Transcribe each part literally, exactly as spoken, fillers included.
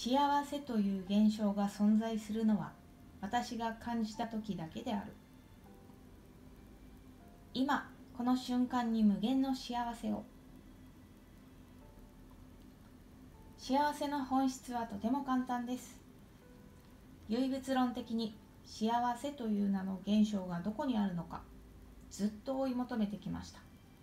幸せという現象が存在するのは私が感じた時だけである。今この瞬間に無限の幸せを。幸せの本質はとても簡単です。唯物論的に幸せという名の現象がどこにあるのかずっと追い求めてきました。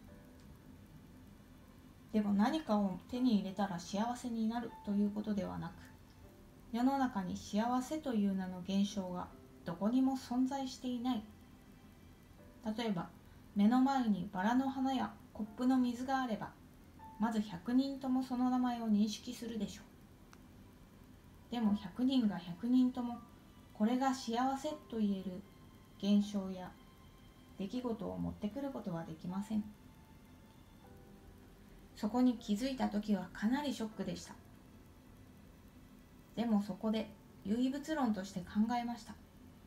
でも何かを手に入れたら幸せになるということではなく、世の中に幸せという名の現象がどこにも存在していない。例えば目の前にバラの花やコップの水があれば、まずひゃくにんともその名前を認識するでしょう。でもひゃくにんがひゃくにんともこれが幸せと言える現象や出来事を持ってくることはできません。そこに気づいたときはかなりショックでした。でもそこで唯物論として考えました。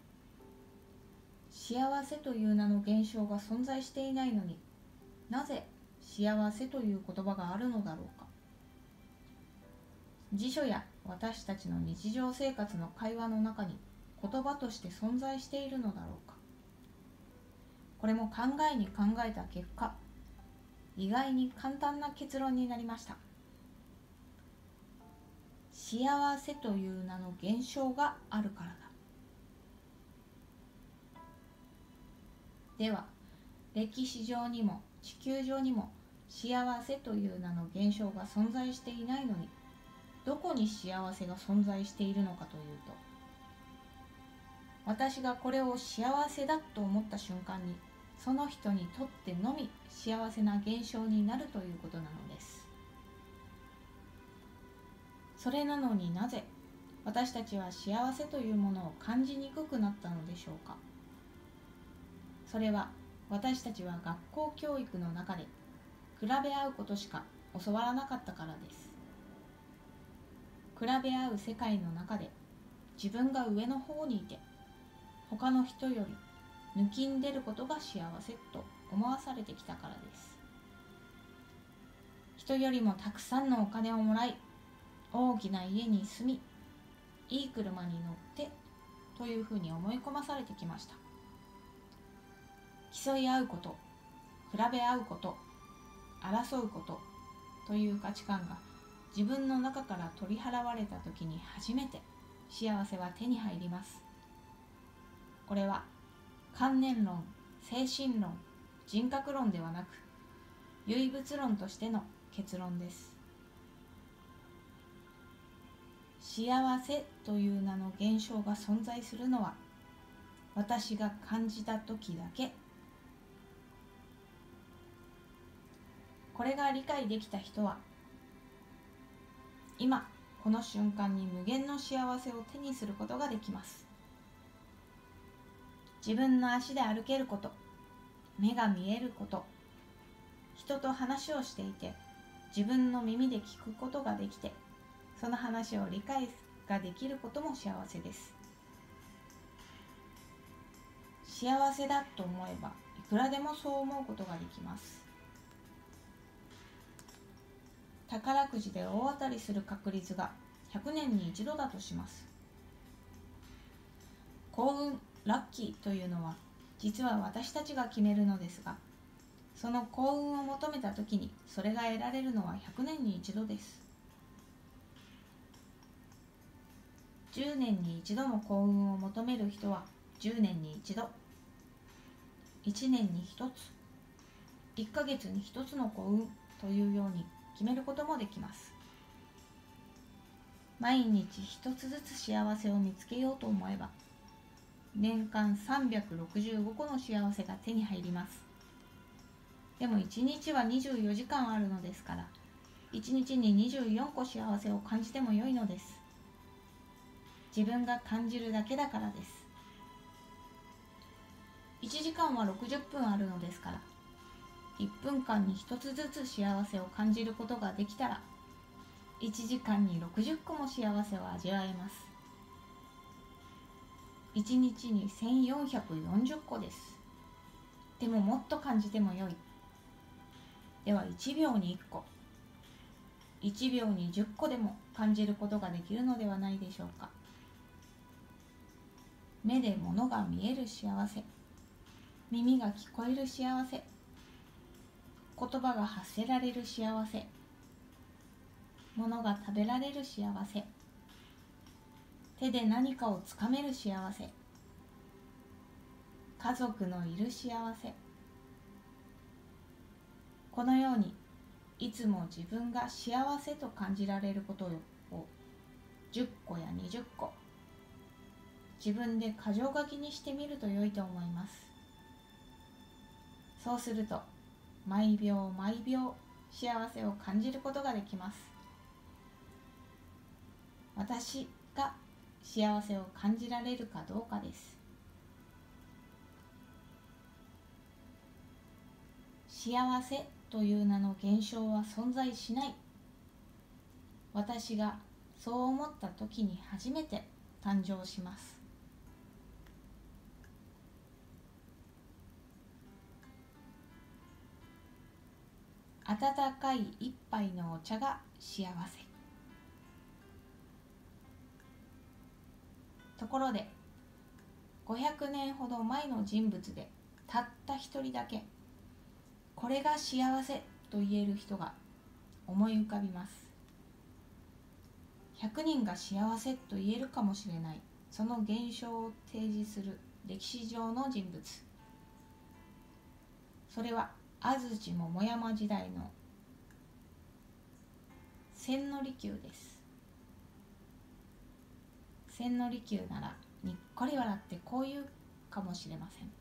幸せという名の現象が存在していないのに、なぜ幸せという言葉があるのだろうか。辞書や私たちの日常生活の会話の中に言葉として存在しているのだろうか。これも考えに考えた結果、意外に簡単な結論になりました。幸せという名の現象があるからだ。では、歴史上にも地球上にも幸せという名の現象が存在していないのに、どこに幸せが存在しているのかというと、私がこれを幸せだと思った瞬間に、その人にとってのみ幸せな現象になるということなのです。それなのになぜ私たちは幸せというものを感じにくくなったのでしょうか。それは私たちは学校教育の中で比べ合うことしか教わらなかったからです。比べ合う世界の中で自分が上の方にいて、他の人より抜きんでることが幸せと思わされてきたからです。人よりもたくさんのお金をもらい、大きな家に住み、いい車に乗ってというふうに思い込まされてきました。競い合うこと、比べ合うこと、争うことという価値観が自分の中から取り払われたときに初めて幸せは手に入ります。これは観念論、精神論、人格論ではなく、唯物論としての結論です。幸せという名の現象が存在するのは、私が感じたときだけ。これが理解できた人は、今この瞬間に無限の幸せを手にすることができます。自分の足で歩けること、目が見えること、人と話をしていて自分の耳で聞くことができて、その話を理解ができることも幸せです。幸せだと思えばいくらでもそう思うことができます。宝くじで大当たりする確率がひゃくねんに一度だとします。幸運、ラッキーというのは実は私たちが決めるのですが、その幸運を求めたときにそれが得られるのはひゃくねんに一度です。じゅうねんに一度の幸運を求める人はじゅうねんに一度、いちねんに一つ、いっかげつに一つの幸運というように決めることもできます。毎日一つずつ幸せを見つけようと思えば、年間さんびゃくろくじゅうごこの幸せが手に入ります。でもいちにちはにじゅうよじかんあるのですから、いちにちににじゅうよんこ幸せを感じてもよいのです。自分が感じるだけだからです。いちじかんはろくじゅっぷんあるのですから、いっぷんかんに一つずつ幸せを感じることができたら、いちじかんにろくじゅっこも幸せを味わえます。いちにちにせんよんひゃくよんじゅっこです。でももっと感じてもよい。ではいちびょうにいっこ、 いちびょうにじゅっこでも感じることができるのではないでしょうか。目で物が見える幸せ、耳が聞こえる幸せ、言葉が発せられる幸せ、物が食べられる幸せ、手で何かをつかめる幸せ、家族のいる幸せ。このようにいつも自分が幸せと感じられることをじゅっこやにじゅっこ自分で箇条書きにしてみると良いと思います。そうすると毎秒毎秒幸せを感じることができます。私が幸せを感じられるかどうかです。幸せという名の現象は存在しない。私がそう思った時に初めて誕生します。温かい一杯のお茶が幸せ。ところでごひゃくねんほど前の人物でたった一人だけこれが幸せと言える人が思い浮かびます。ひゃくにんが幸せと言えるかもしれないその現象を提示する歴史上の人物、それは安土桃山時代の千利休です。千利休ならにっこり笑ってこう言うかもしれません。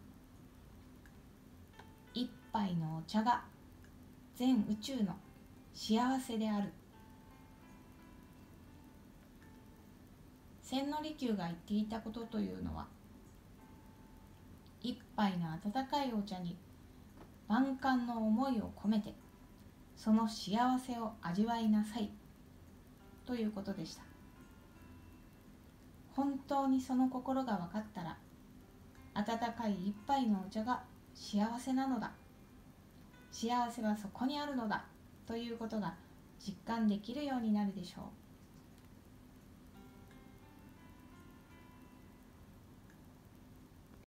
一杯のお茶が全宇宙の幸せである。千利休が言っていたことというのは、一杯の温かいお茶に万感の思いを込めてその幸せを味わいなさいということでした。本当にその心が分かったら、温かい一杯のお茶が幸せなのだ、幸せはそこにあるのだということが実感できるようになるでしょう。